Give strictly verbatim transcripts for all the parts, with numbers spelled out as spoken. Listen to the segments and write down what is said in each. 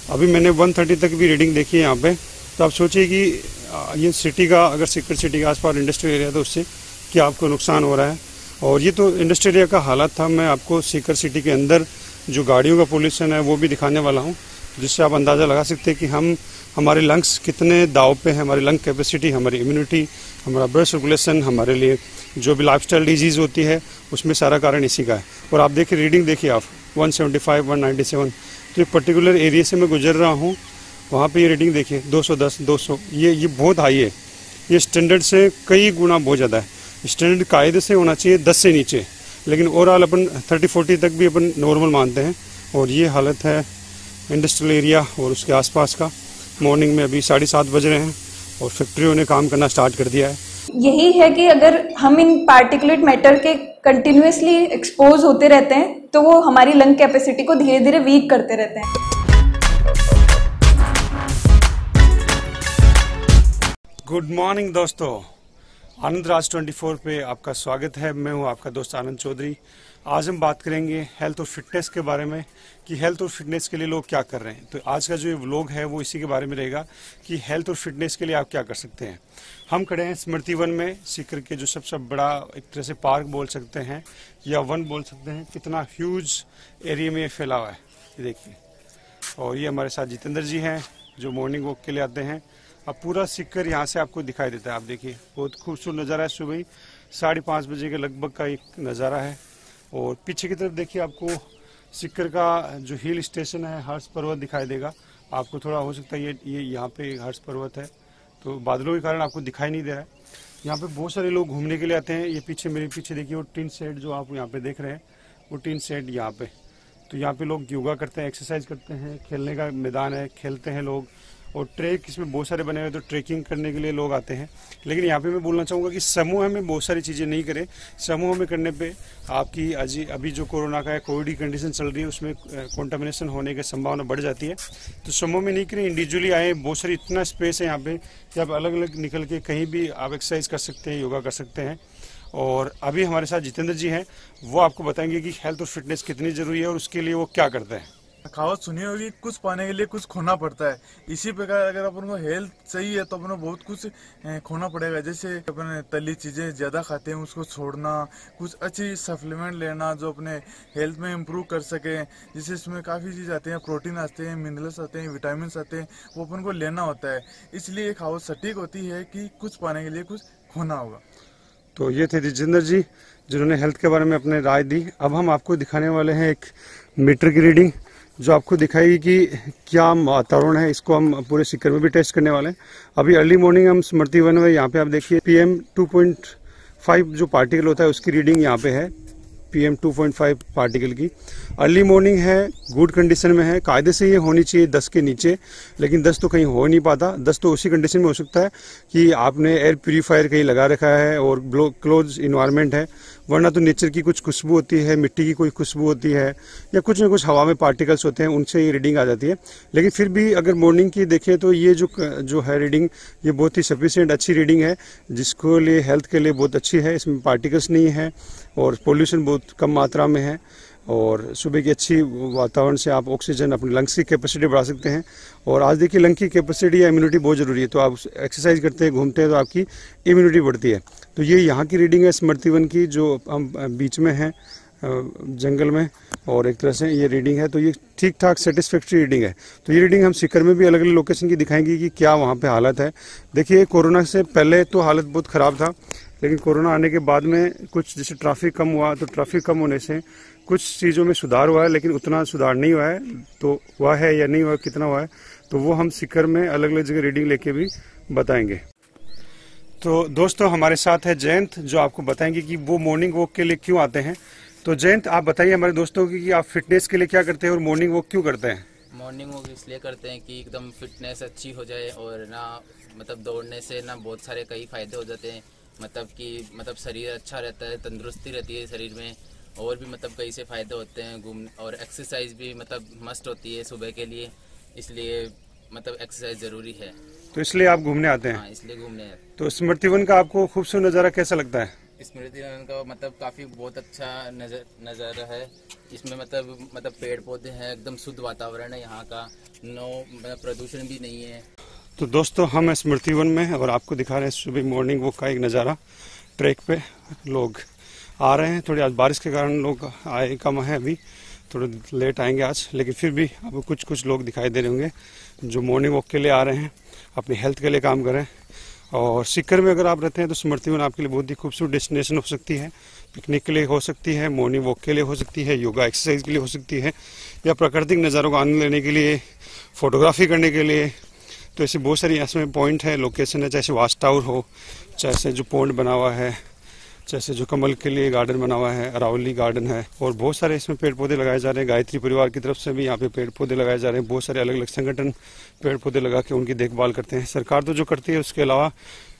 अभी मैंने one thirty तक भी रीडिंग देखी है यहाँ पे। तो आप सोचिए कि ये सिटी का, अगर सीकर सिटी के आसपास इंडस्ट्रियल एरिया तो उससे क्या आपको नुकसान हो रहा है। और ये तो इंडस्ट्रियल एरिया का हालत था। मैं आपको सीकर सिटी के अंदर जो गाड़ियों का पोल्यूशन है वो भी दिखाने वाला हूँ, जिससे आप अंदाज़ा लगा सकते हैं कि हम हमारे लंग्स कितने दाव पे हैं। हमारी लंग कैपेसिटी, हमारी इम्यूनिटी, हमारा ब्लड सर्कुलेशन, हमारे लिए जो भी लाइफस्टाइल डिजीज़ होती है उसमें सारा कारण इसी का है। और आप देखिए, रीडिंग देखिए आप one seventy five, one ninety seven. तो एक पर्टिकुलर एरिया से मैं गुजर रहा हूँ, वहाँ पे ये रीडिंग देखिए दो सौ दस, दो सौ। ये ये बहुत हाई है। ये स्टैंडर्ड से कई गुना बहुत ज़्यादा है। स्टैंडर्ड कायदे से होना चाहिए दस से नीचे, लेकिन ओवरऑल अपन थर्टी फोर्टी तक भी अपन नॉर्मल मानते हैं। और ये हालत है इंडस्ट्रियल एरिया और उसके आसपास का। मॉर्निंग में अभी साढ़े सात बज रहे हैं और फैक्ट्रियों ने काम करना स्टार्ट कर दिया है। यही है कि अगर हम इन पार्टिकुलेट मैटर के कंटिन्यूसली एक्सपोज होते रहते हैं तो वो हमारी लंग कैपेसिटी को धीरे धीरे वीक करते रहते हैं। गुड मॉर्निंग दोस्तों, आनंद राज चौबीस पे आपका स्वागत है। मैं हूं आपका दोस्त आनंद चौधरी। आज हम बात करेंगे हेल्थ और फिटनेस के बारे में कि हेल्थ और फिटनेस के लिए लोग क्या कर रहे हैं। तो आज का जो ये व्लॉग है वो इसी के बारे में रहेगा कि हेल्थ और फिटनेस के लिए आप क्या कर सकते हैं। हम खड़े हैं स्मृति वन में, सीकर के जो सबसे बड़ा एक तरह से पार्क बोल सकते हैं या वन बोल सकते हैं। कितना ह्यूज एरिया में ये फैला हुआ है, ये देखिए। और ये हमारे साथ जितेंद्र जी हैं जो मॉर्निंग वॉक के लिए आते हैं। अब पूरा सीकर यहाँ से आपको दिखाई देता है। आप देखिए, बहुत खूबसूरत नज़ारा है। सुबह साढ़े पाँच बजे के लगभग का एक नज़ारा है। और पीछे की तरफ देखिए, आपको सीकर का जो हिल स्टेशन है, हर्ष पर्वत दिखाई देगा आपको। थोड़ा हो सकता है ये ये यहाँ पे हर्ष पर्वत है, तो बादलों के कारण आपको दिखाई नहीं दे रहा है। यहाँ पे बहुत सारे लोग घूमने के लिए आते हैं। ये पीछे, मेरे पीछे देखिए, वो टीन शेड जो आप यहाँ पे देख रहे हैं, वो टीन शेड यहाँ पे। तो यहाँ पे लोग योगा करते हैं, एक्सरसाइज करते हैं, खेलने का मैदान है, खेलते हैं लोग। और ट्रैक इसमें बहुत सारे बने हुए, तो ट्रैकिंग करने के लिए लोग आते हैं। लेकिन यहाँ पे मैं बोलना चाहूँगा कि समूह में बहुत सारी चीज़ें नहीं करें। समूह में करने पे आपकी अजी अभी जो कोरोना का है, कोविड की कंडीशन चल रही है, उसमें कॉन्टामिनेशन होने की संभावना बढ़ जाती है। तो समूह में नहीं करें, इंडिविजुअली आए। बहुत सारी इतना स्पेस है यहाँ पे कि आप अलग अलग निकल के कहीं भी आप एक्सरसाइज कर सकते हैं, योगा कर सकते हैं। और अभी हमारे साथ जितेंद्र जी हैं, वो आपको बताएंगे कि हेल्थ और फिटनेस कितनी ज़रूरी है और उसके लिए वो क्या करते हैं। कहावत सुनी होगी, कुछ पाने के लिए कुछ खोना पड़ता है। इसी प्रकार अगर अपन को हेल्थ सही है तो अपन को बहुत कुछ खोना पड़ेगा। जैसे अपन तली चीजें ज्यादा खाते हैं, उसको छोड़ना, कुछ अच्छी सप्लीमेंट लेना जो अपने हेल्थ में इम्प्रूव कर सके। जैसे इसमें काफी चीज आते हैं, प्रोटीन आते हैं, मिनरल्स आते हैं, विटामिन आते हैं, वो अपन को लेना होता है। इसलिए कहावत सटीक होती है कि कुछ पाने के लिए कुछ खोना होगा। तो ये थे जितेंद्र जी जिन्होंने हेल्थ के बारे में अपने राय दी। अब हम आपको दिखाने वाले हैं एक मीटर की रीडिंग जो आपको दिखाएगी कि क्या वातावरण है। इसको हम पूरे सीकर में भी टेस्ट करने वाले हैं। अभी अर्ली मॉर्निंग हम स्मृति वन में, यहाँ पे आप देखिए P M two point five जो पार्टिकल होता है उसकी रीडिंग यहाँ पे है, P M two point five particle की। अर्ली मॉर्निंग है, गुड कंडीशन में है। कायदे से ये होनी चाहिए दस के नीचे, लेकिन दस तो कहीं हो नहीं पाता। दस तो उसी कंडीशन में हो सकता है कि आपने एयर प्यूरीफायर कहीं लगा रखा है और क्लोज इन्वायरमेंट है, वरना तो नेचर की कुछ खुशबू होती है, मिट्टी की कोई खुशबू होती है, या कुछ ना कुछ हवा में पार्टिकल्स होते हैं, उनसे ये रीडिंग आ जाती है। लेकिन फिर भी अगर मॉर्निंग की देखें तो ये जो जो है रीडिंग, ये बहुत ही सफिशिएंट अच्छी रीडिंग है, जिसको लिए हेल्थ के लिए बहुत अच्छी है। इसमें पार्टिकल्स नहीं है और पोल्यूशन बहुत कम मात्रा में है। और सुबह की अच्छी वातावरण से आप ऑक्सीजन, अपनी लंग्स की कैपेसिटी बढ़ा सकते हैं। और आज देखिए, लंग की कैपेसिटी या इम्यूनिटी बहुत ज़रूरी है। तो आप एक्सरसाइज करते हैं, घूमते हैं, तो आपकी इम्यूनिटी बढ़ती है। तो ये यहाँ की रीडिंग है स्मृति वन की, जो हम बीच में है जंगल में, और एक तरह से ये रीडिंग है। तो ये ठीक ठाक सेटिस्फैक्ट्री रीडिंग है। तो ये रीडिंग हम सीकर में भी अलग अलग लोकेशन की दिखाएंगे कि क्या वहाँ पे हालत है। देखिए, कोरोना से पहले तो हालत बहुत ख़राब था, लेकिन कोरोना आने के बाद में कुछ जैसे ट्रैफिक कम हुआ, तो ट्रैफिक कम होने से कुछ चीज़ों में सुधार हुआ है, लेकिन उतना सुधार नहीं हुआ है। तो हुआ है या नहीं हुआ, कितना हुआ है, तो वो हम सीकर में अलग अलग जगह रीडिंग लेके भी बताएंगे। तो दोस्तों, हमारे साथ है जयंत, जो आपको बताएंगे कि वो मॉर्निंग वॉक के लिए क्यों आते हैं। तो जयंत, आप बताइए हमारे दोस्तों की कि आप फिटनेस के लिए क्या करते हैं और मॉर्निंग वॉक क्यों करते हैं। मॉर्निंग वॉक इसलिए करते हैं कि एकदम फिटनेस अच्छी हो जाए, और ना मतलब दौड़ने से ना बहुत सारे कई फायदे हो जाते हैं। मतलब कि मतलब शरीर अच्छा रहता है, तंदुरुस्ती रहती है शरीर में, और भी मतलब कई से फायदे होते हैं। घूम और एक्सरसाइज भी मतलब मस्ट होती है सुबह के लिए, इसलिए मतलब एक्सरसाइज जरूरी है। तो इसलिए आप घूमने आते हैं। हाँ, इसलिए घूमने आते हैं। तो स्मृति वन का आपको खूबसूरत नज़ारा कैसा लगता है। स्मृति वन का मतलब काफ़ी बहुत अच्छा नजर नज़ारा है। इसमें मतलब मतलब पेड़ पौधे हैं, एकदम शुद्ध वातावरण है यहाँ का, नो मतलब प्रदूषण भी नहीं है। तो दोस्तों हम स्मृति वन में और आपको दिखा रहे हैं सुबह मॉर्निंग वॉक का एक नज़ारा। ट्रैक पे लोग आ रहे हैं, थोड़ी आज बारिश के कारण लोग आए कम है, अभी थोड़े लेट आएंगे आज, लेकिन फिर भी अब कुछ कुछ लोग दिखाई दे रहे होंगे जो मॉर्निंग वॉक के लिए आ रहे हैं, अपनी हेल्थ के लिए काम कर रहे हैं। और सीकर में अगर आप रहते हैं तो स्मृति वन आपके लिए बहुत ही खूबसूरत डेस्टिनेशन हो सकती है। पिकनिक के लिए हो सकती है, मॉर्निंग वॉक के लिए हो सकती है, योगा एक्सरसाइज के लिए हो सकती है, या प्राकृतिक नज़ारों का आनंद लेने के लिए, फोटोग्राफी करने के लिए। तो ऐसी बहुत सारी इसमें पॉइंट है, लोकेशन है, जैसे वाच टावर हो, जैसे जो पॉन्ड बना हुआ है, जैसे जो कमल के लिए गार्डन बना हुआ है, अरावली गार्डन है, और बहुत सारे इसमें पेड़ पौधे लगाए जा रहे हैं। गायत्री परिवार की तरफ से भी यहाँ पे पेड़ पौधे लगाए जा रहे हैं। बहुत सारे अलग अलग संगठन पेड़ पौधे लगा के उनकी देखभाल करते हैं। सरकार तो जो करती है उसके अलावा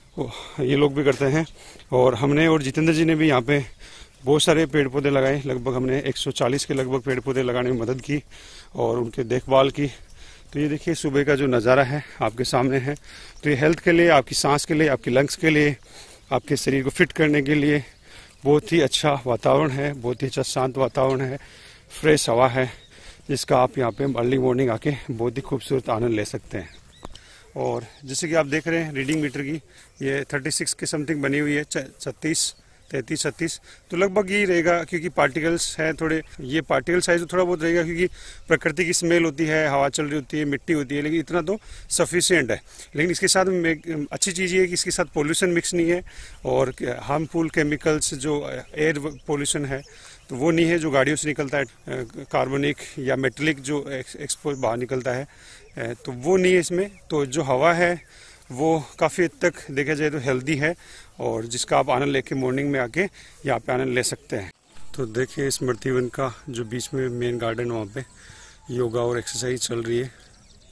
ये लोग भी करते हैं। और हमने और जितेंद्र जी ने भी यहाँ पे बहुत सारे पेड़ पौधे लगाए। लगभग हमने एक सौ चालीस के लगभग पेड़ पौधे लगाने में मदद की और उनके देखभाल की। तो ये देखिए सुबह का जो नज़ारा है आपके सामने है। तो ये हेल्थ के लिए, आपकी सांस के लिए, आपकी लंग्स के लिए, आपके शरीर को फिट करने के लिए बहुत ही अच्छा वातावरण है, बहुत ही अच्छा शांत वातावरण है, फ्रेश हवा है, जिसका आप यहाँ पे अर्ली मॉर्निंग आके बहुत ही खूबसूरत आनंद ले सकते हैं। और जैसे कि आप देख रहे हैं रीडिंग मीटर की ये छत्तीस के समथिंग बनी हुई है, छत्तीस तैंतीस छत्तीस, तो लगभग यही रहेगा, क्योंकि पार्टिकल्स हैं थोड़े, ये पार्टिकल साइज तो थोड़ा बहुत रहेगा, क्योंकि प्रकृति की स्मेल होती है, हवा चल रही होती है, मिट्टी होती है, लेकिन इतना तो सफिशिएंट है। लेकिन इसके साथ में अच्छी चीज़ ये है कि इसके साथ पोल्यूशन मिक्स नहीं है, और हार्मफुल केमिकल्स जो एयर पोल्यूशन है तो वो नहीं है, जो गाड़ियों से निकलता है, कार्बनिक या मेटलिक जो एक्सपोज बाहर निकलता है, तो वो नहीं है इसमें। तो जो हवा है वो काफ़ी हद तक देखा जाए तो हेल्दी है, और जिसका आप आनंद लेके मॉर्निंग में आके यहाँ पे आनंद ले सकते हैं। तो देखिए स्मृति वन का जो बीच में मेन गार्डन, वहाँ पे योगा और एक्सरसाइज चल रही है।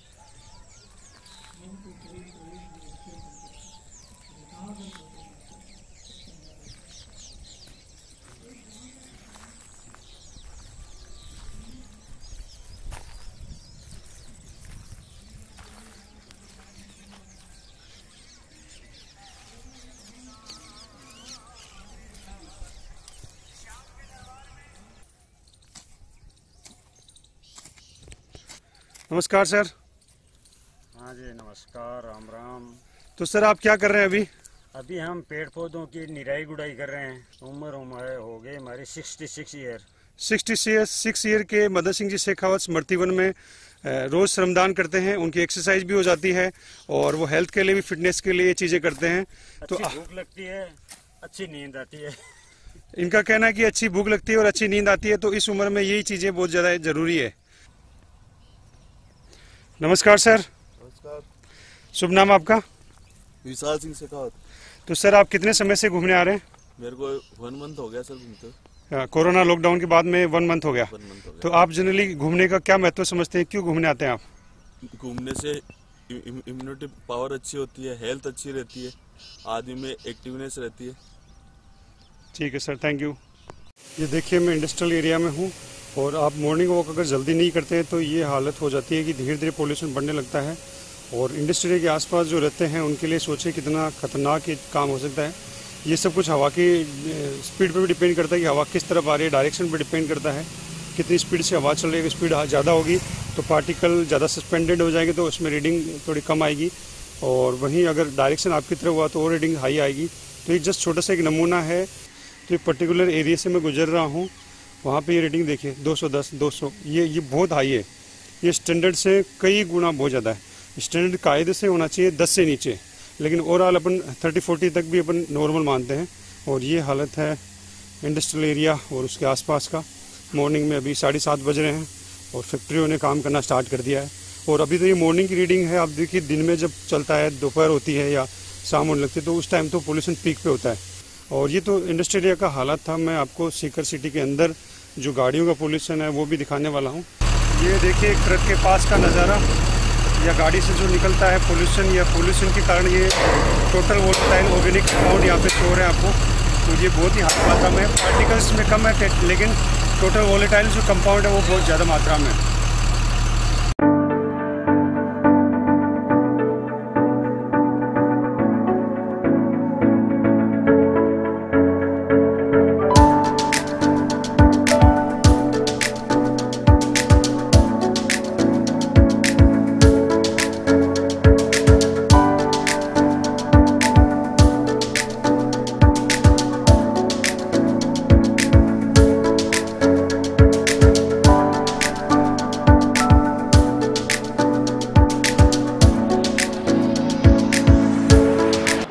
नमस्कार सर। हाँ जी नमस्कार, राम राम। तो सर आप क्या कर रहे हैं अभी? अभी हम पेड़ पौधों की निराई गुड़ाई कर रहे हैं। उम्र उम्र हो गई हमारी sixty six year. Sixty six year के मदन सिंह जी शेखावत स्मृति वन में रोज श्रमदान करते हैं, उनकी एक्सरसाइज भी हो जाती है और वो हेल्थ के लिए भी, फिटनेस के लिए चीजें करते हैं। तो भूख लगती है, अच्छी नींद आती है। इनका कहना है कि अच्छी भूख लगती है और अच्छी नींद आती है, तो इस उम्र में यही चीजें बहुत ज्यादा जरूरी है। नमस्कार सर। नमस्कार। शुभ नाम आपका? विशाल सिंह शेखावत। तो सर आप कितने समय से घूमने आ रहे हैं? मेरे को वन मंथ हो गया सर घूमते। कोरोना लॉकडाउन के बाद में वन मंथ हो गया। वन मंथ हो गया। तो आप जनरली घूमने का क्या महत्व समझते हैं, क्यों घूमने आते हैं आप? घूमने से इम्यूनिटी पावर अच्छी होती है, हेल्थ अच्छी रहती है, आदमी में एक्टिवनेस रहती है। ठीक है सर, थैंक यू। ये देखिए मैं इंडस्ट्रियल एरिया में हूँ, और आप मॉर्निंग वॉक अगर जल्दी नहीं करते हैं तो ये हालत हो जाती है कि धीरे धीरे पोल्यूशन बढ़ने लगता है। और इंडस्ट्री के आसपास जो रहते हैं उनके लिए सोचिए कितना खतरनाक ये काम हो सकता है। ये सब कुछ हवा की स्पीड पे भी डिपेंड करता है कि हवा किस तरफ आ रही है, डायरेक्शन पे डिपेंड करता है, कितनी स्पीड से हवा चल रही है। स्पीड ज़्यादा होगी तो पार्टिकल ज़्यादा सस्पेंडेड हो जाएंगे, तो उसमें रीडिंग थोड़ी कम आएगी, और वहीं अगर डायरेक्शन आपकी तरफ हुआ तो और रीडिंग हाई आएगी। तो एक जस्ट छोटा सा एक नमूना है। तो एक पर्टिकुलर एरिया से मैं गुजर रहा हूँ, वहाँ पे ये रेटिंग देखिए दो सौ दस, दो सौ, ये ये बहुत हाई है। ये स्टैंडर्ड से कई गुना बहुत ज़्यादा है। स्टैंडर्ड कायदे से होना चाहिए दस से नीचे, लेकिन ओवरऑल अपन तीस चालीस तक भी अपन नॉर्मल मानते हैं। और ये हालत है इंडस्ट्रियल एरिया और उसके आसपास का। मॉर्निंग में अभी साढ़े सात बज रहे हैं और फैक्ट्रियों ने काम करना स्टार्ट कर दिया है। और अभी तो ये मॉर्निंग की रीडिंग है। आप देखिए दिन में जब चलता है, दोपहर होती है या शाम होने लगती है, तो उस टाइम तो पोल्यूशन पीक पे होता है। और ये तो इंडस्ट्रियल एरिया का हालत था। मैं आपको सीकर सिटी के अंदर जो गाड़ियों का पोल्यूशन है वो भी दिखाने वाला हूँ। ये देखिए एक ट्रक के पास का नज़ारा, या गाड़ी से जो निकलता है पोल्यूशन, या पोल्यूशन के कारण ये टोटल वोलेटाइल ऑर्गेनिक कंपाउंड यहाँ पे शो रहे हैं आपको। तो ये बहुत ही हाई मात्रा में, पार्टिकल्स में कम है, लेकिन टोटल वोलेटाइल जो कंपाउंड है वो बहुत ज़्यादा मात्रा में है।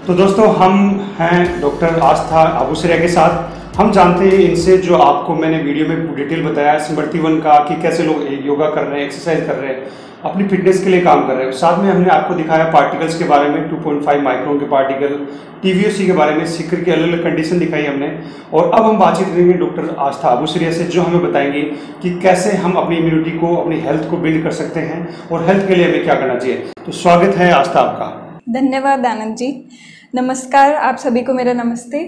तो दोस्तों हम हैं डॉक्टर आस्था आबूसरिया के साथ। हम जानते हैं इनसे, जो आपको मैंने वीडियो में डिटेल बताया स्मृति वन का, कि कैसे लोग योगा कर रहे हैं, एक्सरसाइज कर रहे हैं, अपनी फिटनेस के लिए काम कर रहे हैं। साथ में हमने आपको दिखाया पार्टिकल्स के बारे में, टू पॉइंट फाइव माइक्रोन के पार्टिकल, टीवीओसी के बारे में, सिकर की अलग अलग कंडीशन दिखाई हमने। और अब हम बातचीत करेंगे डॉक्टर आस्था आबूसरिया से, जो हमें बताएंगे कि कैसे हम अपनी इम्यूनिटी को, अपनी हेल्थ को बिल्ड कर सकते हैं और हेल्थ के लिए हमें क्या करना चाहिए। तो स्वागत है आस्था आपका। धन्यवाद आनंद जी। नमस्कार, आप सभी को मेरा नमस्ते।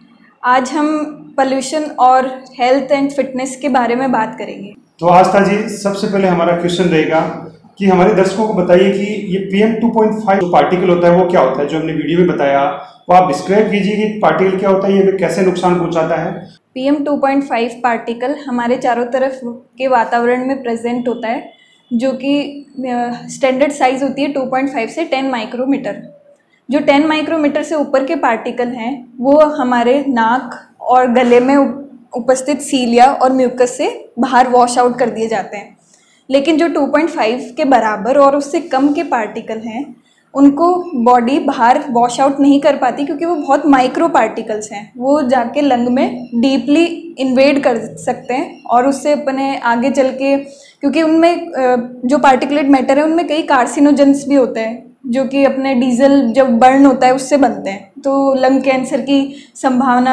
आज हम पोल्यूशन और हेल्थ एंड फिटनेस के बारे में बात करेंगे। तो आस्था जी, सबसे पहले हमारा क्वेश्चन रहेगा कि हमारे दर्शकों को बताइए कि ये P M two point five जो पार्टिकल होता है वो क्या होता है, जो हमने वीडियो में बताया, वो आप डिस्क्राइब कीजिए कि पार्टिकल क्या होता है, ये हमें कैसे नुकसान पहुंचाता है। P M two point five particle हमारे चारों तरफ के वातावरण में प्रेजेंट होता है, जो कि स्टैंडर्ड साइज होती है टू पॉइंट फाइव से टेन माइक्रोमीटर। जो टेन माइक्रोमीटर से ऊपर के पार्टिकल हैं वो हमारे नाक और गले में उपस्थित सीलिया और म्यूकस से बाहर वॉश आउट कर दिए जाते हैं। लेकिन जो टू पॉइंट फाइव के बराबर और उससे कम के पार्टिकल हैं उनको बॉडी बाहर वॉश आउट नहीं कर पाती, क्योंकि वो बहुत माइक्रो पार्टिकल्स हैं। वो जाके लंग में डीपली इन्वेड कर सकते हैं और उससे अपने आगे चल के, क्योंकि उनमें जो पार्टिकुलेट मैटर है उनमें कई कार्सिनोजेंस भी होते हैं, जो कि अपने डीजल जब बर्न होता है उससे बनते हैं, तो लंग कैंसर की संभावना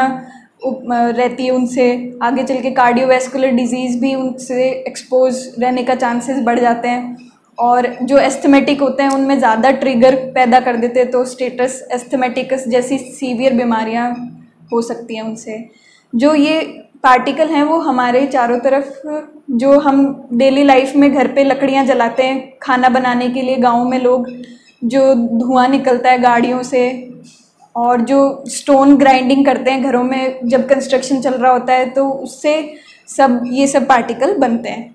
रहती है उनसे। आगे चल के कार्डियोवैस्कुलर डिजीज़ भी उनसे एक्सपोज रहने का चांसेस बढ़ जाते हैं। और जो एस्थमेटिक होते हैं उनमें ज़्यादा ट्रिगर पैदा कर देते हैं, तो स्टेटस एस्थमेटिकस जैसी सीवियर बीमारियां हो सकती हैं उनसे। जो ये पार्टिकल हैं वो हमारे चारों तरफ, जो हम डेली लाइफ में घर पे लकड़ियां जलाते हैं खाना बनाने के लिए, गाँव में लोग जो धुआं निकलता है गाड़ियों से, और जो स्टोन ग्राइंडिंग करते हैं घरों में जब कंस्ट्रक्शन चल रहा होता है, तो उससे सब ये सब पार्टिकल बनते हैं।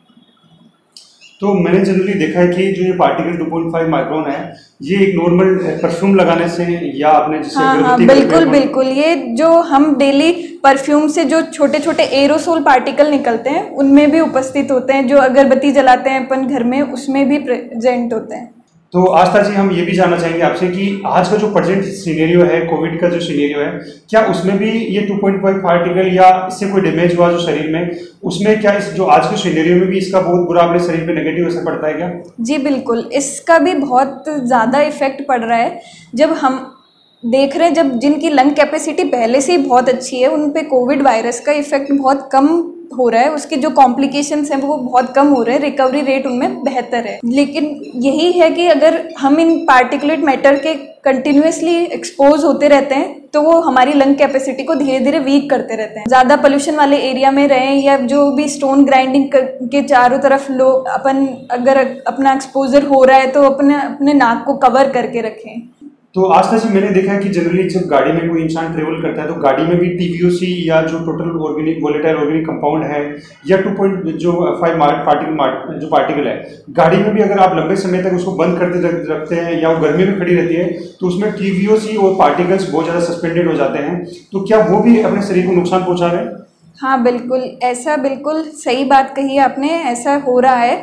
तो मैंने जनरली देखा है कि जो ये particle two point five micron है, ये एक नॉर्मल परफ्यूम लगाने से या अपने जैसे हाँ हाँ बिल्कुल बिल्कुल, ये जो हम डेली परफ्यूम से जो छोटे छोटे एरोसोल पार्टिकल निकलते हैं उनमें भी उपस्थित होते हैं। जो अगरबत्ती जलाते हैं अपन घर में, उसमें भी प्रेजेंट होते हैं। तो आस्था जी, हम ये भी जानना चाहेंगे आपसे कि आज का जो प्रेजेंट सिनेरियो है, कोविड का जो सिनेरियो है, क्या उसमें भी ये टू पॉइंट फाइव पार्टिकल या इससे कोई डैमेज हुआ जो शरीर में, उसमें क्या इस जो आज के सिनेरियो में भी इसका बहुत बुरा अपने शरीर पे नेगेटिव असर पड़ता है क्या? जी बिल्कुल, इसका भी बहुत ज़्यादा इफेक्ट पड़ रहा है। जब हम देख रहे हैं, जब जिनकी लंग कैपेसिटी पहले से ही बहुत अच्छी है, उन पे कोविड वायरस का इफेक्ट बहुत कम हो रहा है, उसके जो कॉम्प्लिकेशंस हैं वो बहुत कम हो रहे हैं, रिकवरी रेट उनमें बेहतर है। लेकिन यही है कि अगर हम इन पार्टिकुलेट मैटर के कंटिन्यूसली एक्सपोज होते रहते हैं तो वो हमारी लंग कैपेसिटी को धीरे धीरे वीक करते रहते हैं। ज़्यादा पोल्यूशन वाले एरिया में रहें या जो भी स्टोन ग्राइंडिंग के चारों तरफ लोग अपन अगर अपना एक्सपोजर हो रहा है तो अपने अपने नाक को कवर करके रखें। तो आस्था जी, मैंने देखा है कि जनरली जब गाड़ी में कोई इंसान ट्रेवल करता है तो गाड़ी में भी टीवीओसी या जो total organic volatile organic compound है या टू पॉइंट जो फाइव पार्टिकल जो पार्टिकल है, गाड़ी में भी अगर आप लंबे समय तक उसको बंद करते रखते हैं या वो गर्मी में खड़ी रहती है तो उसमें टीवीओसी और पार्टिकल्स बहुत ज़्यादा सस्पेंडेड हो जाते हैं, तो क्या वो भी अपने शरीर को नुकसान पहुँचा रहे हैं? हाँ बिल्कुल, ऐसा बिल्कुल सही बात कही आपने, ऐसा हो रहा है।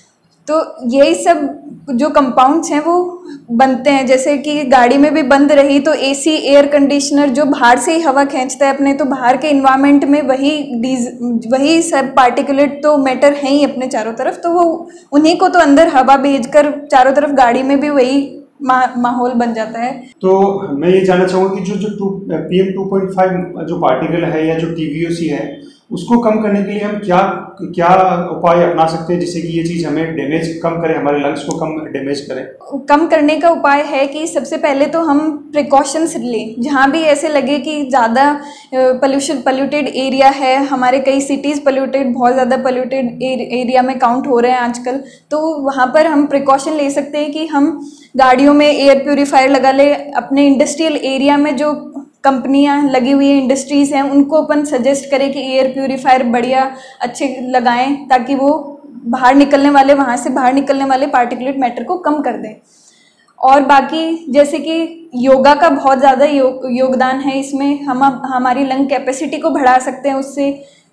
तो यही सब जो कंपाउंड्स हैं वो बनते हैं, जैसे कि गाड़ी में भी बंद रही तो एसी, एयर कंडीशनर जो बाहर से ही हवा खींचता है अपने, तो बाहर के इन्वायरमेंट में वही डीज वही सब पार्टिकुलेट तो मैटर हैं ही अपने चारों तरफ, तो वो उन्हीं को तो अंदर हवा भेजकर चारों तरफ गाड़ी में भी वही माहौल बन जाता है। तो मैं ये जानना चाहूँगा कि जो जो P M two point five जो पार्टिकल है या जो टीवीओसी है, उसको कम करने के लिए हम क्या क्या उपाय अपना सकते हैं जिससे कि ये चीज़ हमें डैमेज कम करे, हमारे लंग्स को कम डैमेज करे? कम करने का उपाय है कि सबसे पहले तो हम प्रिकॉशंस लें। जहाँ भी ऐसे लगे कि ज़्यादा पोल्यूशन पोल्यूटेड एरिया है, हमारे कई सिटीज़ पोल्यूटेड, बहुत ज़्यादा पोल्यूटेड एरिया में काउंट हो रहे हैं आजकल, तो वहाँ पर हम प्रिकॉशन ले सकते हैं कि हम गाड़ियों में एयर प्योरीफायर लगा ले। अपने इंडस्ट्रियल एरिया में जो कंपनियां लगी हुई हैं, इंडस्ट्रीज़ हैं, उनको अपन सजेस्ट करें कि एयर प्योरीफायर बढ़िया अच्छे लगाएं, ताकि वो बाहर निकलने वाले वहाँ से बाहर निकलने वाले पार्टिकुलेट मैटर को कम कर दें। और बाकी जैसे कि योगा का बहुत ज़्यादा यो, योगदान है इसमें। हम हमारी लंग कैपेसिटी को बढ़ा सकते हैं उससे।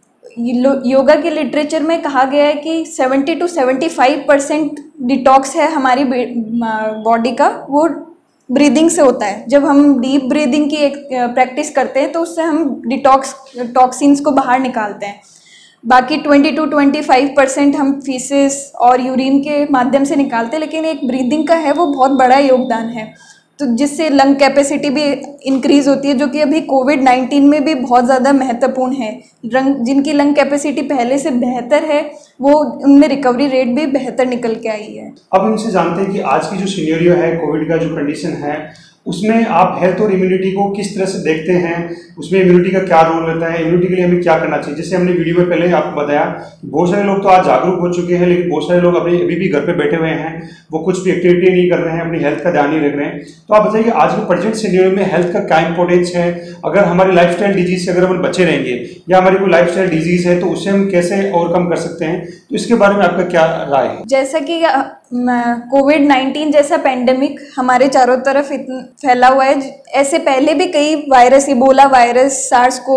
योगा के लिटरेचर में कहा गया है कि seventy two seventy five percent detox है हमारी बॉडी का, वो ब्रीदिंग से होता है। जब हम डीप ब्रीदिंग की एक प्रैक्टिस करते हैं तो उससे हम डिटॉक्स टॉक्सिन्स को बाहर निकालते हैं। बाकी twenty two twenty five percent हम फीसेस और यूरिन के माध्यम से निकालते हैं, लेकिन एक ब्रीदिंग का है वो बहुत बड़ा योगदान है, तो जिससे लंग कैपेसिटी भी इंक्रीज़ होती है, जो कि अभी कोविड नाइन्टीन में भी बहुत ज़्यादा महत्वपूर्ण है। रंग जिनकी लंग कैपेसिटी पहले से बेहतर है वो उनमें रिकवरी रेट भी बेहतर निकल के आई है। अब हम इनसे जानते हैं कि आज की जो सिनेरियो है, कोविड का जो कंडीशन है, उसमें आप हेल्थ और इम्यूनिटी को किस तरह से देखते हैं, उसमें इम्यूनिटी का क्या रोल रहता है, इम्यूनिटी के लिए हमें क्या करना चाहिए। जैसे हमने वीडियो में पहले आपको बताया, बहुत सारे लोग तो आज जागरूक हो चुके हैं, लेकिन बहुत सारे लोग अभी अभी भी घर पे बैठे हुए हैं, वो कुछ भी एक्टिविटी नहीं कर रहे हैं, अपनी हेल्थ का ध्यान नहीं रख रहे हैं। तो आप बताइए आज के प्रेजेंट सिनेरियो में हेल्थ का क्या इंपॉर्टेंस है, अगर हमारी लाइफस्टाइल डिजीज से अगर हम बचे रहेंगे या हमारी कोई लाइफस्टाइल डिजीज है तो उससे हम कैसे ओवरकम कर सकते हैं, तो इसके बारे में आपका क्या राय है। जैसा कि कोविड नाइन्टीन जैसा पेंडेमिक हमारे चारों तरफ इतना फैला हुआ है, ऐसे पहले भी कई वायरस, इबोला वायरस, सार्स को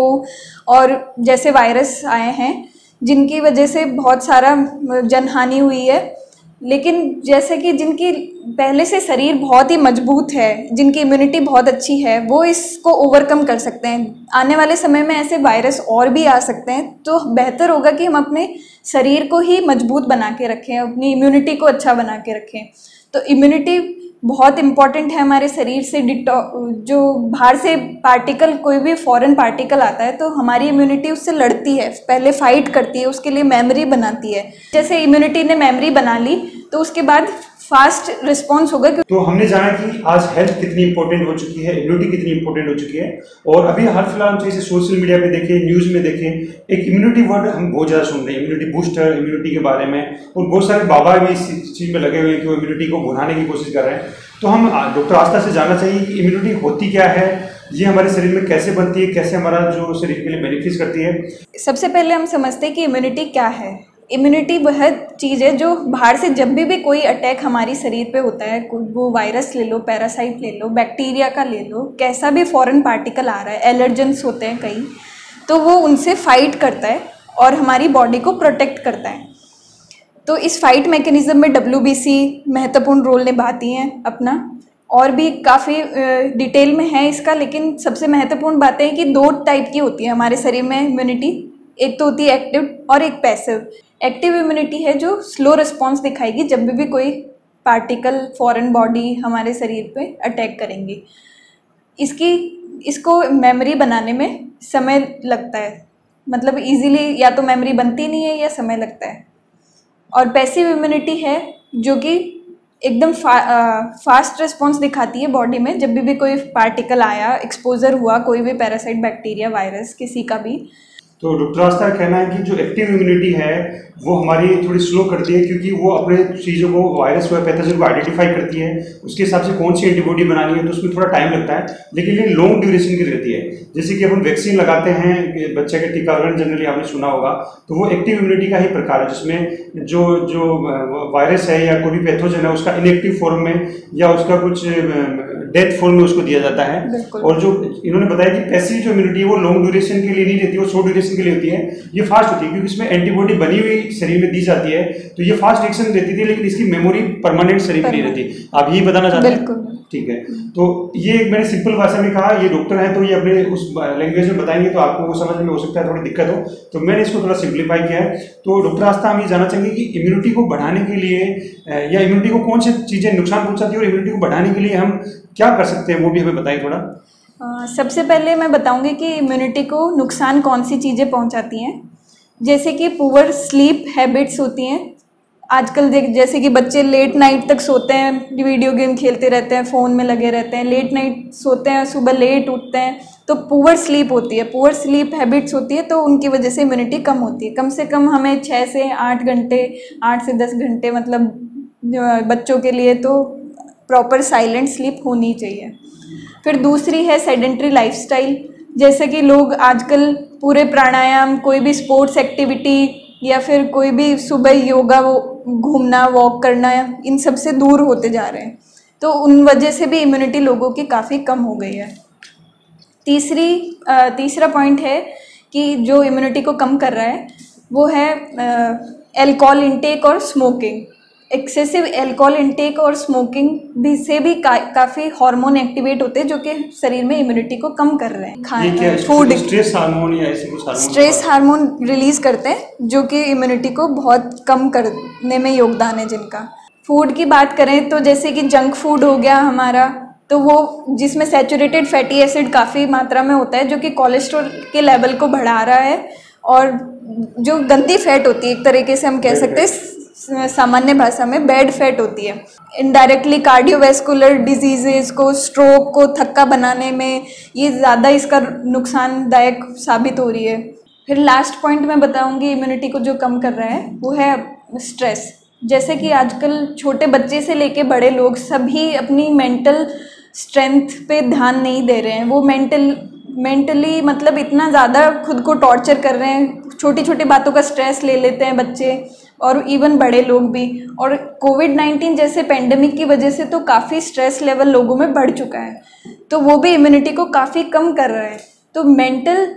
और जैसे वायरस आए हैं जिनकी वजह से बहुत सारा जनहानि हुई है। लेकिन जैसे कि जिनकी पहले से शरीर बहुत ही मजबूत है, जिनकी इम्यूनिटी बहुत अच्छी है, वो इसको ओवरकम कर सकते हैं। आने वाले समय में ऐसे वायरस और भी आ सकते हैं, तो बेहतर होगा कि हम अपने शरीर को ही मजबूत बना के रखें, अपनी इम्यूनिटी को अच्छा बना के रखें। तो इम्यूनिटी बहुत इम्पॉर्टेंट है हमारे शरीर से। डिटॉ जो बाहर से पार्टिकल, कोई भी फॉरेन पार्टिकल आता है तो हमारी इम्यूनिटी उससे लड़ती है, पहले फाइट करती है, उसके लिए मेमोरी बनाती है। जैसे इम्यूनिटी ने मेमोरी बना ली तो उसके बाद फास्ट रिस्पॉन्स होगा। तो हमने जाना कि आज हेल्थ कितनी इंपॉर्टेंट हो चुकी है, इम्यूनिटी कितनी इंपॉर्टेंट हो चुकी है, और अभी हाल फिलहाल हम जैसे सोशल मीडिया पे देखें, न्यूज़ में देखें, एक इम्यूनिटी वर्ड हम बहुत ज़्यादा सुन रहे हैं, इम्यूनिटी बूस्टर, इम्यूनिटी के बारे में, और बहुत सारे बाबा भी इस चीज़ में लगे हुए हैं कि वो इम्यूनिटी को बढ़ाने की कोशिश कर रहे हैं। तो हम डॉक्टर आस्था से जानना चाहिए कि इम्यूनिटी होती क्या है, ये हमारे शरीर में कैसे बनती है, कैसे हमारा जो शरीर के लिए बेनिफिट करती है। सबसे पहले हम समझते हैं कि इम्यूनिटी क्या है। इम्यूनिटी वह चीज़ है जो बाहर से जब भी भी कोई अटैक हमारी शरीर पे होता है, वो वायरस ले लो, पैरासाइट ले लो, बैक्टीरिया का ले लो, कैसा भी फॉरेन पार्टिकल आ रहा है, एलर्जेंस होते हैं कई, तो वो उनसे फाइट करता है और हमारी बॉडी को प्रोटेक्ट करता है। तो इस फाइट मैकेनिज्म में डब्ल्यू बी सी महत्वपूर्ण रोल निभाती हैं अपना, और भी काफ़ी डिटेल में है इसका, लेकिन सबसे महत्वपूर्ण बात है कि दो टाइप की होती है हमारे शरीर में इम्यूनिटी। एक तो होती है एक्टिव और एक पैसिव। एक्टिव इम्यूनिटी है जो स्लो रिस्पॉन्स दिखाएगी जब भी भी कोई पार्टिकल, फॉरेन बॉडी हमारे शरीर पे अटैक करेंगी। इसकी इसको मेमोरी बनाने में समय लगता है, मतलब इजीली या तो मेमोरी बनती नहीं है या समय लगता है। और पैसिव इम्यूनिटी है जो कि एकदम फा, फास्ट रिस्पॉन्स दिखाती है बॉडी में जब भी भी कोई पार्टिकल आया, एक्सपोजर हुआ, कोई भी पैरासाइट, बैक्टीरिया, वायरस, किसी का भी। तो डॉक्टर आस्था का कहना है कि जो एक्टिव इम्यूनिटी है वो हमारी थोड़ी स्लो करती है, क्योंकि वो अपने चीज़ों को, वायरस व पैथोजन को आइडेंटिफाई करती है, उसके हिसाब से कौन सी एंटीबॉडी बनानी है, तो उसमें थोड़ा टाइम लगता है, लेकिन ये लॉन्ग ड्यूरेशन की रहती है। जैसे कि अपन वैक्सीन लगाते हैं, बच्चे के टीकाकरण जनरली आपने सुना होगा, तो वो एक्टिव इम्यूनिटी का ही प्रकार है, जिसमें जो जो वायरस है या कोई भी पैथोजन है उसका इनएक्टिव फॉर्म में या उसका कुछ डेथ फॉर्म में उसको दिया जाता है। और जो इन्होंने बताया कि पैसिव जो इम्यूनिटी है वो लॉन्ग ड्यूरेशन के लिए नहीं रहती, वो शॉर्ट ड्यूरेशन के लिए होती है। ये फास्ट होती है क्योंकि इसमें एंटीबॉडी बनी हुई शरीर में दी जाती है, तो ये फास्ट रिएक्शन देती थी, लेकिन इसकी मेमोरी परमानेंट शरीर में नहीं रहती। आप यही बताना चाहते हैं? ठीक है, तो ये मैंने सिंपल भाषा में कहा, ये डॉक्टर हैं तो ये अपने उस लैंग्वेज में बताएंगे, तो आपको वो समझ में हो सकता है थोड़ी दिक्कत हो, तो मैंने इसको थोड़ा सिंप्लीफाई किया है। तो डॉक्टर आस्था, हम ये जानना चाहेंगे कि इम्यूनिटी को बढ़ाने के लिए या इम्यूनिटी को कौन सी चीज़ें नुकसान पहुंचाती है और इम्यूनिटी को बढ़ाने के लिए हम क्या कर सकते हैं, वो भी हमें बताइए थोड़ा। आ, सबसे पहले मैं बताऊंगी कि इम्यूनिटी को नुकसान कौन सी चीज़ें पहुंचाती हैं। जैसे कि पुअर स्लीप हैबिट्स होती हैं। आजकल देख जैसे कि बच्चे लेट नाइट तक सोते हैं, वीडियो गेम खेलते रहते हैं, फ़ोन में लगे रहते हैं, लेट नाइट सोते हैं, सुबह लेट उठते हैं, तो पुअर स्लीप होती है, पुअर स्लीप हैबिट्स होती है, तो उनकी वजह से इम्यूनिटी कम होती है। कम से कम हमें छः से आठ घंटे आठ से दस घंटे मतलब बच्चों के लिए तो प्रॉपर साइलेंट स्लीप होनी चाहिए। फिर दूसरी है सेडेंट्री लाइफस्टाइल। जैसे कि लोग आजकल पूरे प्राणायाम, कोई भी स्पोर्ट्स एक्टिविटी या फिर कोई भी सुबह योगा, घूमना, वॉक करना, इन सब से दूर होते जा रहे हैं, तो उन वजह से भी इम्यूनिटी लोगों की काफ़ी कम हो गई है। तीसरी तीसरा पॉइंट है कि जो इम्यूनिटी को कम कर रहा है वो है अल्कोहल इंटेक और स्मोकिंग। एक्सेसिव अल्कोहल इंटेक और स्मोकिंग भी से भी का, काफ़ी हार्मोन एक्टिवेट होते हैं जो कि शरीर में इम्यूनिटी को कम कर रहे हैं। खाना फूड स्ट्रेस हार्मोन या ऐसे कुछ हार्मोन स्ट्रेस हार्मोन रिलीज करते हैं जो कि इम्यूनिटी को बहुत कम करने में योगदान है जिनका। फूड की बात करें तो जैसे कि जंक फूड हो गया हमारा, तो वो जिसमें सैचुरेटेड फैटी एसिड काफ़ी मात्रा में होता है जो कि कोलेस्ट्रॉल के लेवल को बढ़ा रहा है, और जो गंदी फैट होती है एक तरीके से हम कह सकते हैं सामान्य भाषा में बैड फैट होती है, इनडायरेक्टली कार्डियोवैस्कुलर डिजीजेज को, स्ट्रोक को, थक्का बनाने में ये ज़्यादा इसका नुकसानदायक साबित हो रही है। फिर लास्ट पॉइंट मैं बताऊंगी इम्यूनिटी को जो कम कर रहा है वो है स्ट्रेस। जैसे कि आजकल छोटे बच्चे से लेके बड़े लोग सभी अपनी मेंटल स्ट्रेंथ पे ध्यान नहीं दे रहे हैं। वो मेंटल मेंटली मतलब इतना ज़्यादा खुद को टॉर्चर कर रहे हैं, छोटी छोटी बातों का स्ट्रेस ले लेते हैं बच्चे और इवन बड़े लोग भी। और कोविड नाइन्टीन जैसे पेंडेमिक की वजह से तो काफ़ी स्ट्रेस लेवल लोगों में बढ़ चुका है, तो वो भी इम्यूनिटी को काफ़ी कम कर रहा है। तो मेंटल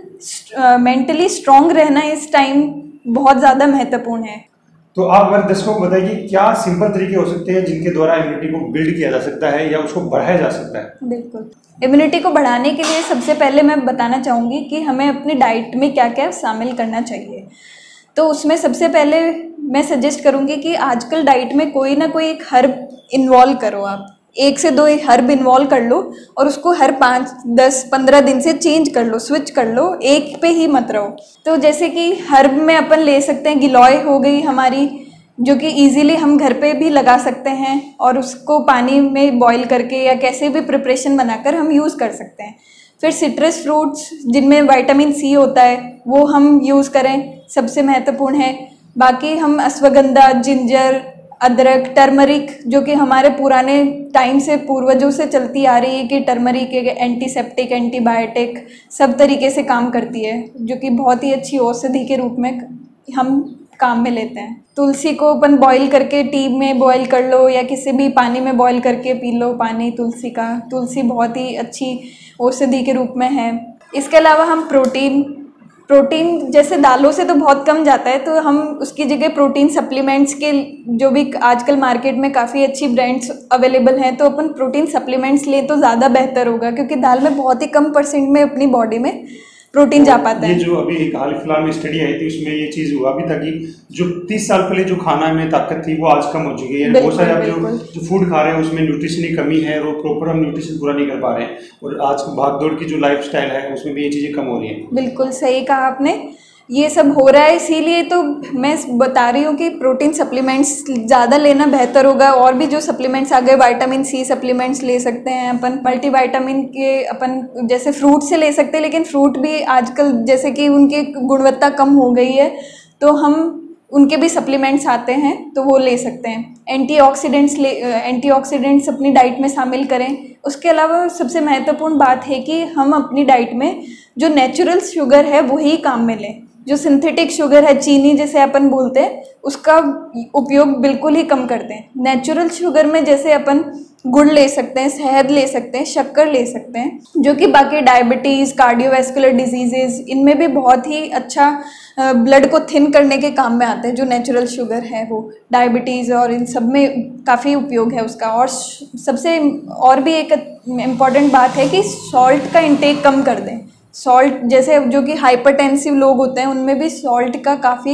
मेंटली स्ट्रॉन्ग रहना इस टाइम बहुत ज़्यादा महत्वपूर्ण है। तो आप हमारे दर्शकों को बताइए कि क्या सिंपल तरीके हो सकते हैं जिनके द्वारा इम्यूनिटी को बिल्ड किया जा सकता है या उसको बढ़ाया जा सकता है? बिल्कुल, इम्यूनिटी को बढ़ाने के लिए सबसे पहले मैं बताना चाहूँगी कि हमें अपनी डाइट में क्या क्या शामिल करना चाहिए। तो उसमें सबसे पहले मैं सजेस्ट करूँगी कि आजकल डाइट में कोई ना कोई एक हर्ब इन्वॉल्व करो। आप एक से दो हर्ब इन्वॉल्व कर लो और उसको हर पाँच दस पंद्रह दिन से चेंज कर लो, स्विच कर लो, एक पे ही मत रहो। तो जैसे कि हर्ब में अपन ले सकते हैं गिलोय हो गई हमारी, जो कि इजीली हम घर पे भी लगा सकते हैं और उसको पानी में बॉईल करके या कैसे भी प्रिपरेशन बनाकर हम यूज़ कर सकते हैं। फिर सिट्रस फ्रूट्स जिनमें विटामिन सी होता है वो हम यूज़ करें, सबसे महत्वपूर्ण है। बाकी हम अश्वगंधा, जिंजर, अदरक, टर्मरिक, जो कि हमारे पुराने टाइम से पूर्वजों से चलती आ रही है कि टर्मरिक एक एंटीसेप्टिक, एंटीबायोटिक सब तरीके से काम करती है, जो कि बहुत ही अच्छी औषधि के रूप में हम काम में लेते हैं। तुलसी को अपन बॉईल करके टी में बॉईल कर लो या किसी भी पानी में बॉईल करके पी लो पानी तुलसी का। तुलसी बहुत ही अच्छी औषधि के रूप में है। इसके अलावा हम प्रोटीन प्रोटीन जैसे दालों से तो बहुत कम जाता है, तो हम उसकी जगह प्रोटीन सप्लीमेंट्स के जो भी आजकल मार्केट में काफ़ी अच्छी ब्रांड्स अवेलेबल हैं, तो अपन प्रोटीन सप्लीमेंट्स लें तो ज़्यादा बेहतर होगा, क्योंकि दाल में बहुत ही कम परसेंट में अपनी बॉडी में प्रोटीन जा पाता है। ये जो अभी एक हाल फिलहाल में स्टडी आई थी उसमें ये चीज़ हुआ भी था कि जो तीस साल पहले जो खाना में ताकत थी वो आज कम हो चुकी है। बहुत सारे आप जो जो फूड खा रहे हैं उसमें न्यूट्रिशन की कमी है और प्रॉपर हम न्यूट्रिशन पूरा नहीं कर पा रहे हैं, और आज भाग दौड़ की जो लाइफस्टाइल है उसमें भी ये चीज़ें कम हो रही हैं। बिल्कुल सही कहा आपने, ये सब हो रहा है, इसीलिए तो मैं बता रही हूँ कि प्रोटीन सप्लीमेंट्स ज़्यादा लेना बेहतर होगा। और भी जो सप्लीमेंट्स आ गए, विटामिन सी सप्लीमेंट्स ले सकते हैं अपन, मल्टीविटामिन के अपन जैसे फ्रूट से ले सकते हैं, लेकिन फ्रूट भी आजकल जैसे कि उनकी गुणवत्ता कम हो गई है तो हम उनके भी सप्लीमेंट्स आते हैं तो वो ले सकते हैं। एंटीऑक्सीडेंट्स ले एंटीऑक्सीडेंट्स अपनी डाइट में शामिल करें। उसके अलावा सबसे महत्वपूर्ण बात है कि हम अपनी डाइट में जो नेचुरल शुगर है वही काम में लें। जो सिंथेटिक शुगर है, चीनी जिसे अपन बोलते हैं, उसका उपयोग बिल्कुल ही कम कर दें। नेचुरल शुगर में जैसे अपन गुड़ ले सकते हैं, शहद ले सकते हैं, शक्कर ले सकते हैं, जो कि बाकी डायबिटीज़, कार्डियोवैस्कुलर डिजीजेज इनमें भी बहुत ही अच्छा ब्लड को थिन करने के काम में आते हैं। जो नेचुरल शुगर है वो डायबिटीज़ और इन सब में काफ़ी उपयोग है उसका। और सबसे और भी एक इम्पॉर्टेंट बात है कि सॉल्ट का इंटेक कम कर दें। सॉल्ट जैसे जो कि हाइपरटेंसिव लोग होते हैं उनमें भी सॉल्ट का काफ़ी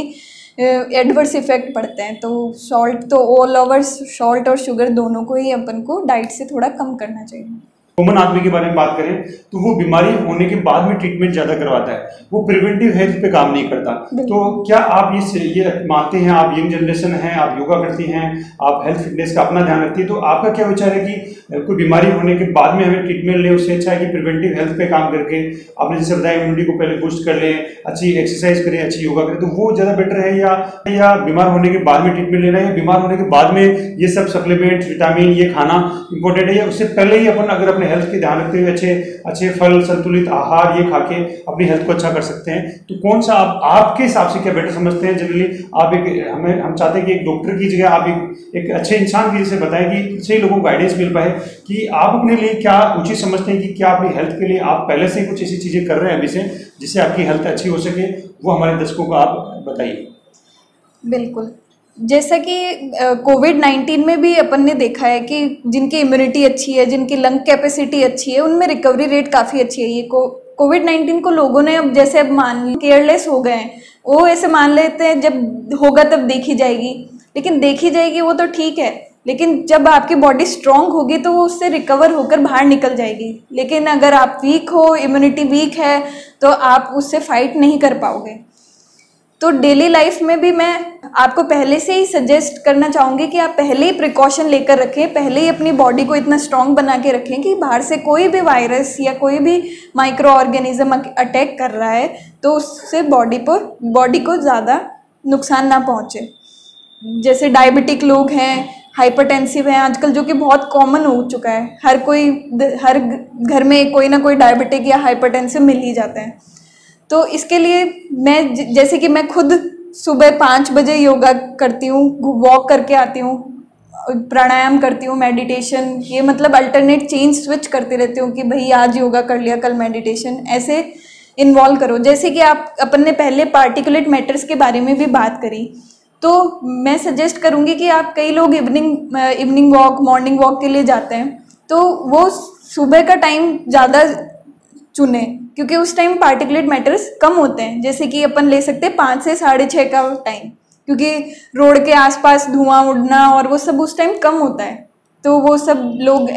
एडवर्स इफेक्ट पड़ते हैं, तो सॉल्ट तो ऑल ओवर सॉल्ट और शुगर दोनों को ही अपन को डाइट से थोड़ा कम करना चाहिए। कॉमन आदमी के बारे में बात करें तो वो बीमारी होने के बाद में ट्रीटमेंट ज़्यादा करवाता है, वो प्रिवेंटिव हेल्थ पे काम नहीं करता। तो क्या आप ये ये मानते हैं, आप यंग जनरेशन हैं, आप योगा करती हैं, आप हेल्थ फिटनेस का अपना ध्यान रखती है, तो आपका क्या विचार है कि कोई बीमारी होने के बाद में हमें ट्रीटमेंट ले, उससे अच्छा है कि प्रिवेंटिव हेल्थ पे काम करके आपने जैसे बताया इम्यूनिटी को पहले बूस्ट कर लें, अच्छी एक्सरसाइज करें, अच्छी योगा करें, तो वो ज़्यादा बेटर है, या या बीमार होने के बाद में ट्रीटमेंट लेना है, या बीमार होने के बाद में ये सब सप्लीमेंट, विटामिन ये खाना इंपॉर्टेंट है, या उससे पहले ही अपन अगर अपने हेल्थ के ध्यान रखते हुए अच्छे अच्छे फल, संतुलित आहार ये खा के अपनी हेल्थ को अच्छा कर सकते हैं? तो कौन सा आप आपके हिसाब से क्या बेटर समझते हैं? जनरली आप एक हमें हम चाहते हैं कि एक डॉक्टर की जगह आप एक एक अच्छे इंसान की जैसे बताएं कि सही लोगों को गाइडेंस मिल पाए कि आप अपने लिए क्या उचित समझते हैं कि क्या अपनी हेल्थ के लिए आप पहले से कुछ ऐसी चीज़ें कर रहे हैं अभी से जिससे आपकी हेल्थ अच्छी हो सके, वो हमारे दर्शकों को आप बताइए। बिल्कुल, जैसा कि कोविड नाइन्टीन में भी अपन ने देखा है कि जिनकी इम्यूनिटी अच्छी है, जिनकी लंग कैपेसिटी अच्छी है, उनमें रिकवरी रेट काफ़ी अच्छी है। ये को कोविड नाइन्टीन को लोगों ने अब जैसे अब मान केयरलेस हो गए हैं, वो ऐसे मान लेते हैं जब होगा तब देखी जाएगी, लेकिन देखी जाएगी वो तो ठीक है, लेकिन जब आपकी बॉडी स्ट्रांग होगी तो वो उससे रिकवर होकर बाहर निकल जाएगी। लेकिन अगर आप वीक हो, इम्यूनिटी वीक है, तो आप उससे फाइट नहीं कर पाओगे। तो डेली लाइफ में भी मैं आपको पहले से ही सजेस्ट करना चाहूँगी कि आप पहले ही प्रिकॉशन लेकर रखें, पहले ही अपनी बॉडी को इतना स्ट्रांग बना के रखें कि बाहर से कोई भी वायरस या कोई भी माइक्रो ऑर्गेनिज्म अटैक कर रहा है तो उससे बॉडी पर बॉडी को ज़्यादा नुकसान ना पहुँचे। जैसे डायबिटिक लोग हैं, हाइपरटेंसिव हैं आजकल, जो कि बहुत कॉमन हो चुका है, हर कोई हर घर में कोई ना कोई डायबिटिक या हाइपरटेंसिव मिल ही जाते हैं। तो इसके लिए मैं जैसे कि मैं खुद सुबह पाँच बजे योगा करती हूँ, वॉक करके आती हूँ, प्राणायाम करती हूँ, मेडिटेशन, ये मतलब अल्टरनेट चेंज स्विच करती रहती हूँ कि भाई आज योगा कर लिया, कल मेडिटेशन, ऐसे इन्वॉल्व करो। जैसे कि आप अपन ने पहले पार्टिकुलेट मैटर्स के बारे में भी बात करी, तो मैं सजेस्ट करूँगी कि आप कई लोग evening evening walk, morning walk के लिए जाते हैं, तो वो सुबह का टाइम ज़्यादा चुने क्योंकि उस टाइम पार्टिकुलेट मैटर्स कम होते हैं। जैसे कि अपन ले सकते हैं पाँच से साढ़े छः का टाइम, क्योंकि रोड के आसपास धुआं उड़ना और वो सब उस टाइम कम होता है, तो वो सब लोग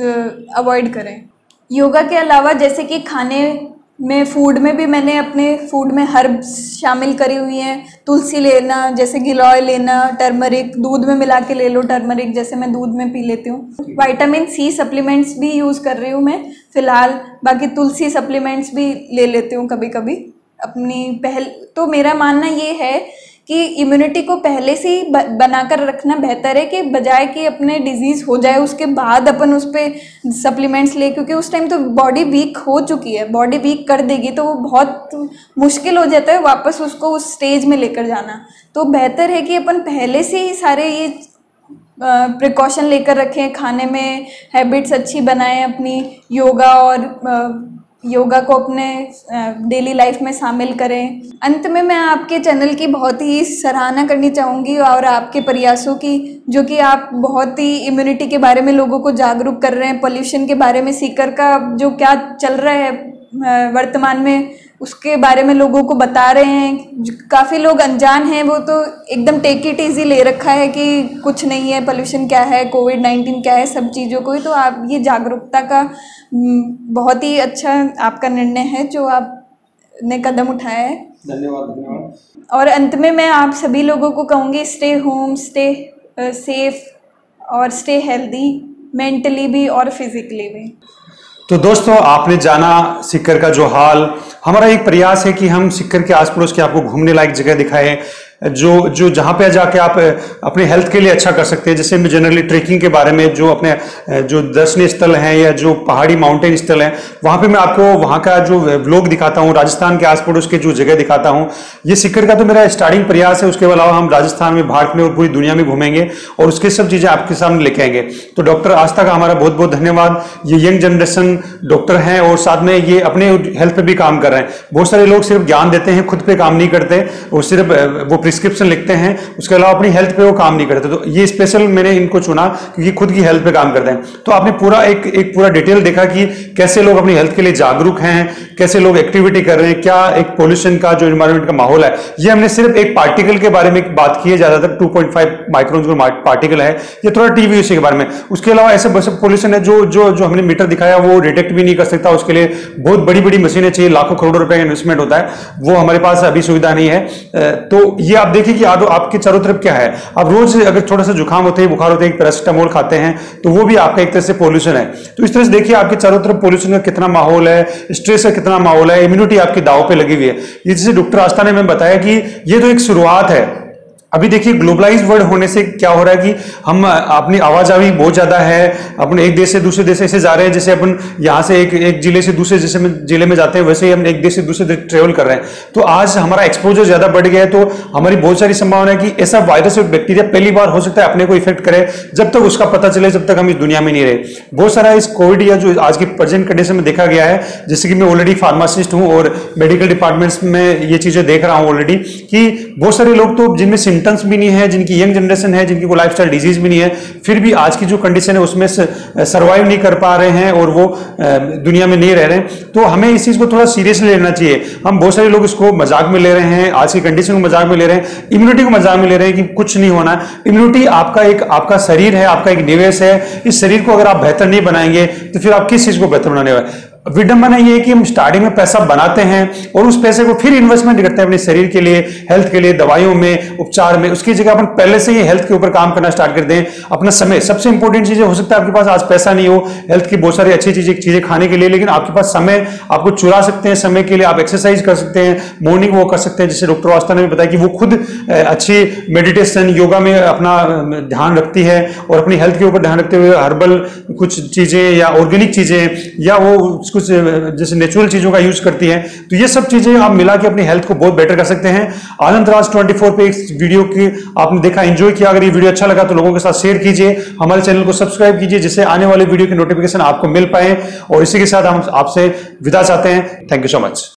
अवॉइड करें। योगा के अलावा जैसे कि खाने में, फूड में भी मैंने अपने फूड में हर्ब्स शामिल करी हुई हैं। तुलसी लेना, जैसे गिलोय लेना, टर्मरिक दूध में मिला के ले लो, टर्मरिक जैसे मैं दूध में पी लेती हूँ। विटामिन सी सप्लीमेंट्स भी यूज़ कर रही हूँ मैं फ़िलहाल, बाकी तुलसी सप्लीमेंट्स भी ले लेती हूँ कभी कभी अपनी पहल। तो मेरा मानना ये है कि इम्यूनिटी को पहले से ही बनाकर रखना बेहतर है कि बजाय कि अपने डिजीज़ हो जाए उसके बाद अपन उस पर सप्लीमेंट्स ले, क्योंकि उस टाइम तो बॉडी वीक हो चुकी है, बॉडी वीक कर देगी तो वो बहुत मुश्किल हो जाता है वापस उसको उस स्टेज में लेकर जाना। तो बेहतर है कि अपन पहले से ही सारे ये प्रिकॉशन लेकर रखें, खाने में हैबिट्स अच्छी बनाएं अपनी, योगा और योगा को अपने डेली लाइफ में शामिल करें। अंत में मैं आपके चैनल की बहुत ही सराहना करनी चाहूँगी और आपके प्रयासों की, जो कि आप बहुत ही इम्यूनिटी के बारे में लोगों को जागरूक कर रहे हैं, पोल्यूशन के बारे में, सीकर का जो क्या चल रहा है वर्तमान में उसके बारे में लोगों को बता रहे हैं। काफ़ी लोग अनजान हैं, वो तो एकदम टेक इट ईजी ले रखा है कि कुछ नहीं है, पोल्यूशन क्या है, कोविड नाइन्टीन क्या है, सब चीज़ों को ही। तो आप ये जागरूकता का बहुत ही अच्छा आपका निर्णय है जो आपने कदम उठाया है। धन्यवाद धन्यवाद। और अंत में मैं आप सभी लोगों को कहूँगी, स्टे होम, स्टे सेफ और स्टे हेल्दी, मेंटली भी और फिजिकली भी। तो दोस्तों, आपने जाना सीकर का जो हाल। हमारा एक प्रयास है कि हम सीकर के आस पड़ोस के आपको घूमने लायक जगह दिखाएं, जो जो जहाँ पे जाके आप अपने हेल्थ के लिए अच्छा कर सकते हैं। जैसे मैं जनरली ट्रेकिंग के बारे में, जो अपने जो दर्शनीय स्थल हैं या जो पहाड़ी माउंटेन स्थल हैं, वहाँ पे मैं आपको वहाँ का जो व्लॉग दिखाता हूँ, राजस्थान के आस पड़ोस के जो जगह दिखाता हूँ। ये सीकर का तो मेरा स्टार्टिंग प्रयास है, उसके अलावा हम राजस्थान में, भारत में और पूरी दुनिया में घूमेंगे और उसके सब चीज़ें आपके सामने लेके आएंगे। तो डॉक्टर आस्था का हमारा बहुत बहुत धन्यवाद। ये यंग जनरेशन डॉक्टर हैं और साथ में ये अपने हेल्थ पे भी काम कर रहे हैं। बहुत सारे लोग सिर्फ ज्ञान देते हैं, खुद पे काम नहीं करते, और सिर्फ वो प्रिस्क्रिप्शन लिखते हैं, उसके अलावा अपनी हेल्थ पे वो काम नहीं करते। तो ये स्पेशल मैंने इनको चुना क्योंकि खुद की हेल्थ पे काम करते हैं। तो आपने पूरा एक एक पूरा डिटेल देखा कि कैसे लोग अपनी हेल्थ के लिए जागरूक हैं, कैसे लोग एक्टिविटी कर रहे हैं, क्या एक पोल्यूशन का जो एनवायरनमेंट का माहौल है। ये हमने सिर्फ एक पार्टिकल के बारे में बात की है, ज्यादातर टू पॉइंट फाइव माइक्रोन जो पार्टिकल है, ये थोड़ा टीवीसी के बारे में। उसके अलावा ऐसे पोल्यूशन है जो जो जो हमने मीटर दिखाया वो डिटेक्ट भी नहीं कर सकता, उसके लिए बहुत बड़ी बड़ी मशीनें चाहिए, लाखों करोड़ों रुपए का इन्वेस्टमेंट होता है, वो हमारे पास अभी सुविधा नहीं है। तो ये आप देखिए कि आप, आपके चारों तरफ क्या है। अब रोज अगर थोड़ा सा जुकाम होते है, बुखार होते है, पैरासिटामोल खाते हैं, तो वो भी आपका एक तरह से पोल्यूशन है। तो इस तरह से देखिए आपके चारों तरफ पोल्यूशन का कितना माहौल है, स्ट्रेस का कितना माहौल है, इम्यूनिटी आपकी दाव पे लगी हुई है। ये जैसे डॉक्टर आस्था ने हमें बताया कि ये तो एक शुरुआत है। अभी देखिए ग्लोबलाइज वर्ल्ड होने से क्या हो रहा है कि हम अपनी आवाजाही बहुत ज्यादा है, अपने एक देश से दूसरे देश ऐसे जा रहे हैं, जैसे अपन यहाँ से एक एक जिले से दूसरे जैसे जिले में जाते हैं, वैसे ही हम एक देश से दूसरे देश ट्रेवल कर रहे हैं। तो आज हमारा एक्सपोजर ज्यादा बढ़ गया है, तो हमारी बहुत सारी संभावना है कि ऐसा वायरस और बैक्टीरिया पहली बार हो सकता है अपने को इफेक्ट करे, जब तक उसका पता चले, जब तक हम इस दुनिया में नहीं रहे। बहुत सारा इस कोविड या जो आज की प्रेजेंट कंडीशन में देखा गया है, जैसे कि मैं ऑलरेडी फार्मासिस्ट हूँ और मेडिकल डिपार्टमेंट्स में ये चीजें देख रहा हूँ ऑलरेडी, कि बहुत सारे लोग तो जिनमें सिम्टम्स भी नहीं है, जिनकी यंग जनरेशन है, जिनकी कोई लाइफस्टाइल डिजीज भी नहीं है, फिर भी आज की जो कंडीशन है उसमें सर्वाइव नहीं कर पा रहे हैं और वो दुनिया में नहीं रह रहे हैं। तो हमें इस चीज को थोड़ा सीरियसली लेना चाहिए। हम बहुत सारे लोग इसको मजाक में ले रहे हैं, आज की कंडीशन को मजाक में ले रहे हैं, इम्यूनिटी को मजाक में ले रहे हैं कि कुछ नहीं होना। इम्यूनिटी आपका एक आपका शरीर है, आपका एक निवेश है। इस शरीर को अगर आप बेहतर नहीं बनाएंगे तो फिर आप किस चीज को बेहतर बनाने वाले। विडंबना ये है कि हम स्टार्टिंग में पैसा बनाते हैं और उस पैसे को फिर इन्वेस्टमेंट करते हैं अपने शरीर के लिए, हेल्थ के लिए, दवाइयों में, उपचार में। उसकी जगह अपन पहले से ही हेल्थ के ऊपर काम करना स्टार्ट कर दें। अपना समय सबसे इंपॉर्टेंट चीज है। हो सकता है आपके पास आज पैसा नहीं हो हेल्थ की बहुत सारी अच्छी चीजें चीजें खाने के लिए, लेकिन आपके पास समय आपको चुरा सकते हैं। समय के लिए आप एक्सरसाइज कर सकते हैं, मॉर्निंग वॉक कर सकते हैं, जैसे डॉक्टर वास्ता ने भी बताया कि वो खुद अच्छी मेडिटेशन योगा में अपना ध्यान रखती है और अपनी हेल्थ के ऊपर ध्यान रखते हुए हर्बल कुछ चीजें या ऑर्गेनिक चीजें या वो कुछ जैसे नेचुरल चीजों का यूज करती है। तो ये सब चीजें आप मिला के अपनी हेल्थ को बहुत बेटर कर सकते हैं। आनंद राज चौबीस पे इस वीडियो की आपने देखा, एंजॉय किया। अगर ये वीडियो अच्छा लगा तो लोगों के साथ शेयर कीजिए, हमारे चैनल को सब्सक्राइब कीजिए जिससे आने वाले वीडियो की नोटिफिकेशन आपको मिल पाए। और इसी के साथ हम आपसे विदा चाहते हैं। Thank you so much.